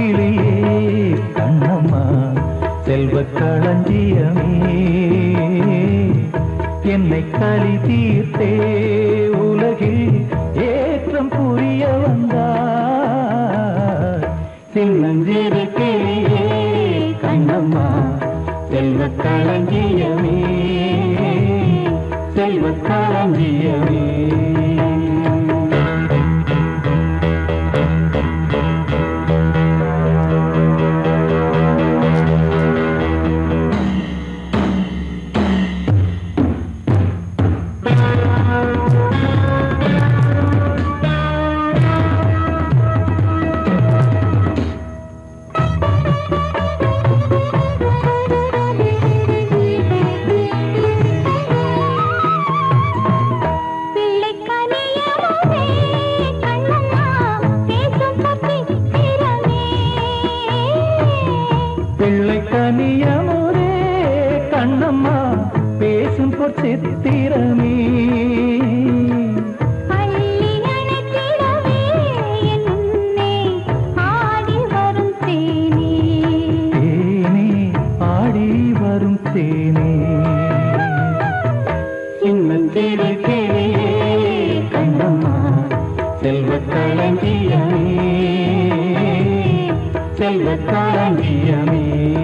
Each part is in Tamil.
கிளியே கண்ணம்மா செல்வக் களஞ்சியமே என்னை களி தீர்த்தே உலகில் ஏற்றம் புரிய வந்தார் சின்னஞ்சிறு கிளியே கண்ணம்மா செல்வக் களஞ்சியமே செல்வக் களஞ்சியமே கனியமுரே கண்ணம்மா பேசும் பொற்சித்திரமே அள்ளி அணைத்திடவே என்னை ஆடி வரும் தேனே தேனே ஆடி வரும் தேனே சின்னஞ்சிறு கிளியே கண்ணம்மா செல்வக் களஞ்சியமே செல்வக் களஞ்சியமே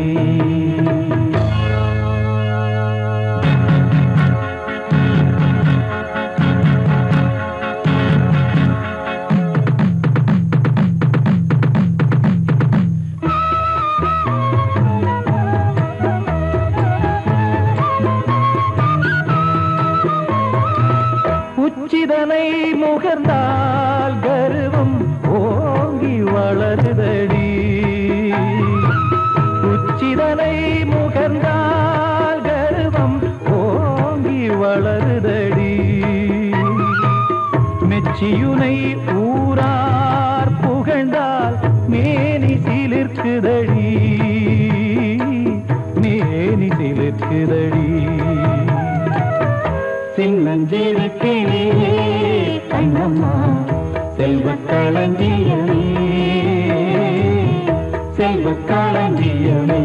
உச்சிதனை முகர்ந்தால் கர்வம் ஓங்கி வளருதடி உச்சிதனை முகர்ந்தால் கர்வம் ஓங்கி வளருதடி மெச்சியுனை ஊரார் புகழ்ந்தால் மேனி சிலிர்க்குதடி மேனி சிலிர்க்குதடி சின்னஞ்சிறு கிளியே கண்ணம்மா செல்வக் களஞ்சியமே செல்வக் களஞ்சியமே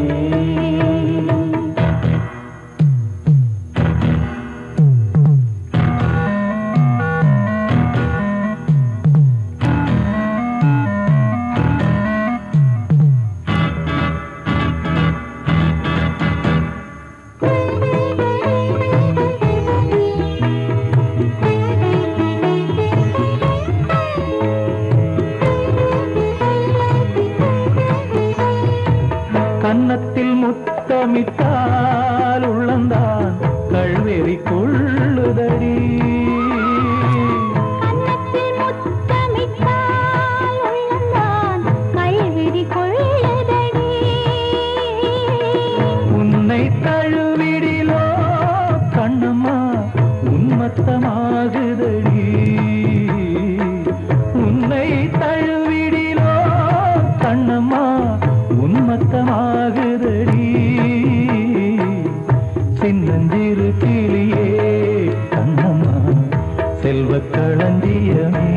கன்னத்தில் முத்தமிட்டால் உள்ளந்தான் கள்வெறி கொள்ளுதடி கன்னத்தில் முத்தமிட்டால் உள்ளந்தான் கள்வெறி கொள்ளுதடி உன்னை தழுவிடிலோ கண்ணம்மா உன்மத்தமாகுதடி உன்னை தழுவிடிலோ கண்ணம்மா உன்மத்தமாகுதடி சின்னஞ்சிறு கிளியே கண்ணம்மா செல்வக் களஞ்சியமே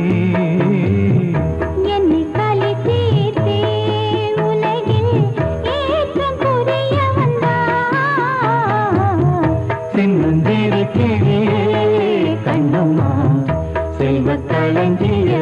என்னை களி தீர்த்தே உலகில் ஏற்றம் புரிய வந்தார் சின்னஞ்சிறு கிளியே கண்ணம்மா செல்வக் களஞ்சியமே